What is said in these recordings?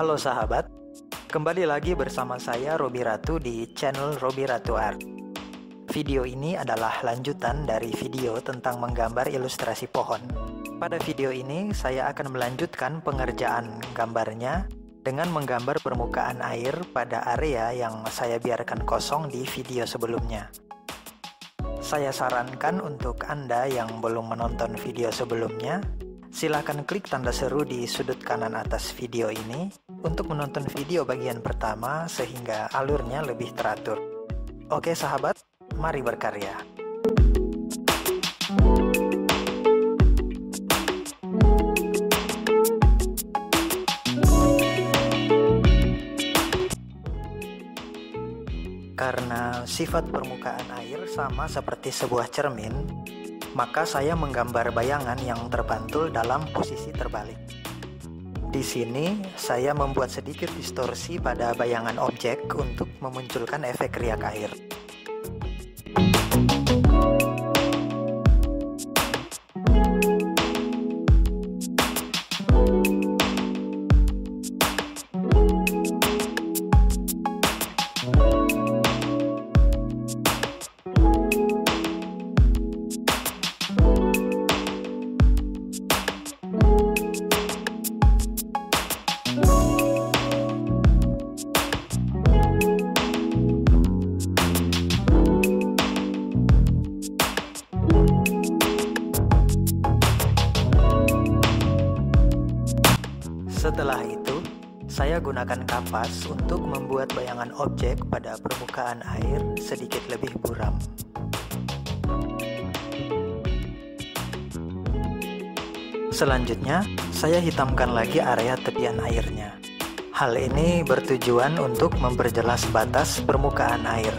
Halo sahabat, kembali lagi bersama saya Robi Ratu di channel Robi Ratu Art. Video ini adalah lanjutan dari video tentang menggambar ilustrasi pohon. Pada video ini saya akan melanjutkan pengerjaan gambarnya dengan menggambar permukaan air pada area yang saya biarkan kosong di video sebelumnya. Saya sarankan untuk Anda yang belum menonton video sebelumnya, silakan klik tanda seru di sudut kanan atas video ini untuk menonton video bagian pertama sehingga alurnya lebih teratur. Oke sahabat, mari berkarya. Karena sifat permukaan air sama seperti sebuah cermin, maka saya menggambar bayangan yang terpantul dalam posisi terbalik. Di sini, saya membuat sedikit distorsi pada bayangan objek untuk memunculkan efek riak air. Setelah itu, saya gunakan kapas untuk membuat bayangan objek pada permukaan air sedikit lebih buram. Selanjutnya, saya hitamkan lagi area tepian airnya. Hal ini bertujuan untuk memperjelas batas permukaan air.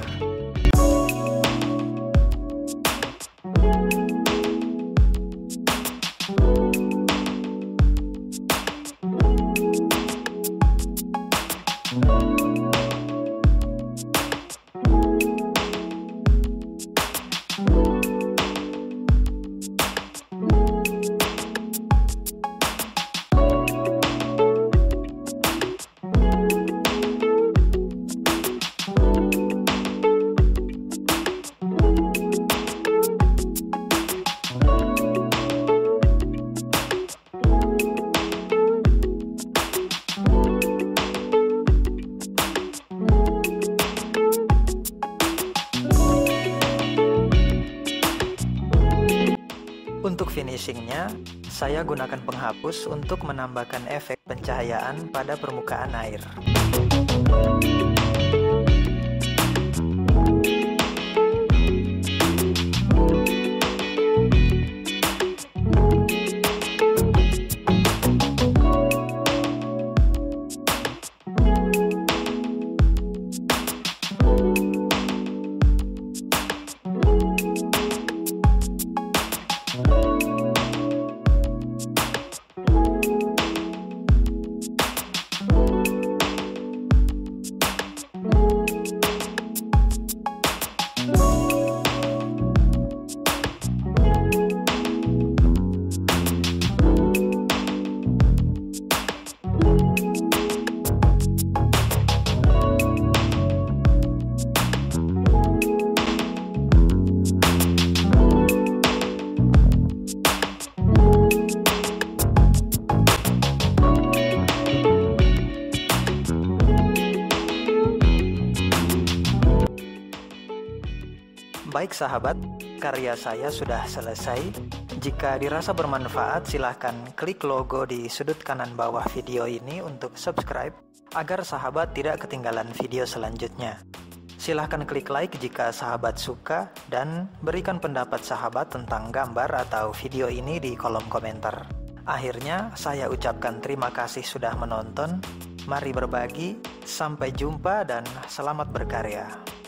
Untuk finishingnya, saya gunakan penghapus untuk menambahkan efek pencahayaan pada permukaan air. Baik sahabat, karya saya sudah selesai. Jika dirasa bermanfaat, silahkan klik logo di sudut kanan bawah video ini untuk subscribe agar sahabat tidak ketinggalan video selanjutnya. Silahkan klik like jika sahabat suka dan berikan pendapat sahabat tentang gambar atau video ini di kolom komentar. Akhirnya, saya ucapkan terima kasih sudah menonton. Mari berbagi, sampai jumpa dan selamat berkarya.